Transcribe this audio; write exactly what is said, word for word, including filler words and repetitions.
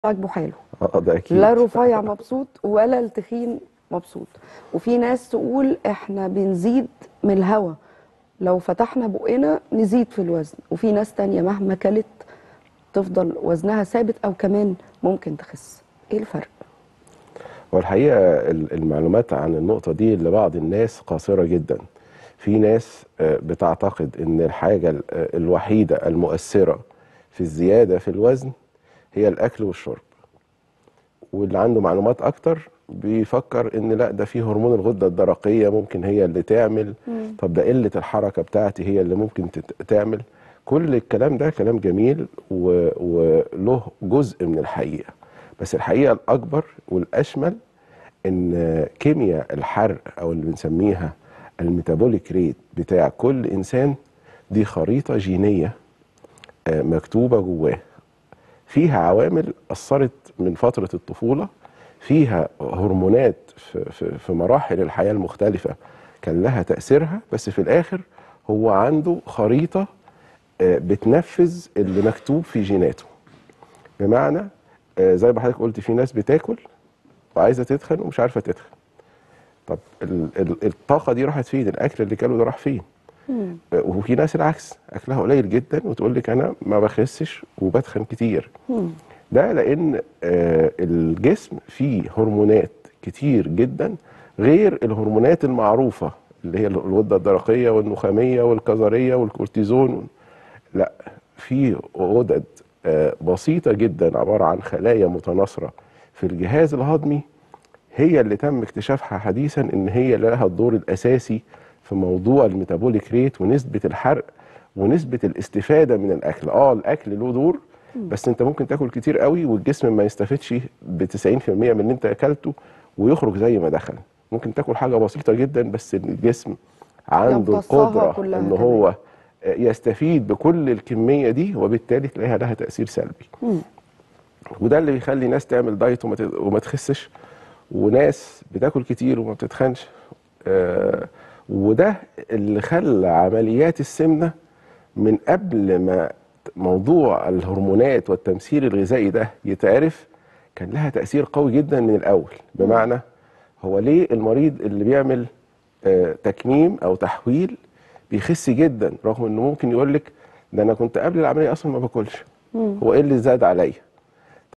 عاجبه حاله. اه ده اكيد. لا الرفيع مبسوط ولا التخين مبسوط. وفي ناس تقول احنا بنزيد من الهوا، لو فتحنا بقنا نزيد في الوزن. وفي ناس تانية مهما كلت تفضل وزنها ثابت او كمان ممكن تخس. ايه الفرق؟ والحقيقه المعلومات عن النقطه دي لبعض الناس قاصره جدا. في ناس بتعتقد ان الحاجه الوحيده المؤثره في الزياده في الوزن هي الاكل والشرب، واللي عنده معلومات اكتر بيفكر ان لا ده في هرمون الغده الدرقيه ممكن هي اللي تعمل. مم. طب ده قله الحركه بتاعتي هي اللي ممكن تعمل. كل الكلام ده كلام جميل وله جزء من الحقيقه، بس الحقيقه الاكبر والاشمل ان كيمياء الحرق او اللي بنسميها الميتابوليك ريت بتاع كل انسان دي خريطه جينيه مكتوبه جواه، فيها عوامل اثرت من فتره الطفوله، فيها هرمونات في, في, في مراحل الحياه المختلفه كان لها تاثيرها، بس في الاخر هو عنده خريطه بتنفذ اللي مكتوب في جيناته. بمعنى زي ما حضرتك قلت في ناس بتاكل وعايزه تتخن ومش عارفه تتخن. طب الطاقه دي راحت فين؟ الاكل اللي كاله ده راح فين؟ مم. وفي ناس العكس اكلها قليل جدا وتقول لك انا ما بخسش وبتخن كتير. مم. ده لان آه الجسم فيه هرمونات كتير جدا غير الهرمونات المعروفه اللي هي الغده الدرقيه والنخاميه والكظريه والكورتيزون. لا، في غدد آه بسيطه جدا عباره عن خلايا متناثره في الجهاز الهضمي، هي اللي تم اكتشافها حديثا ان هي اللي لها الدور الاساسي في موضوع الميتابوليك ريت ونسبه الحرق ونسبه الاستفاده من الاكل. اه الاكل له دور، بس انت ممكن تاكل كتير قوي والجسم ما يستفدش ب تسعين في المية من اللي انت اكلته ويخرج زي ما دخل. ممكن تاكل حاجه بسيطه جدا بس الجسم عنده القدره ان هو يستفيد بكل الكميه دي، وبالتالي تلاقيها لها تاثير سلبي. مم. وده اللي بيخلي ناس تعمل دايت وما تخسش، وناس بتاكل كتير وما بتتخنش. آه وده اللي خلى عمليات السمنه من قبل ما موضوع الهرمونات والتمثيل الغذائي ده يتعرف كان لها تأثير قوي جدا من الأول. بمعنى هو ليه المريض اللي بيعمل آه تكميم أو تحويل بيخس جدا رغم انه ممكن يقول لك ده انا كنت قبل العمليه اصلا ما باكلش، هو ايه اللي زاد عليا؟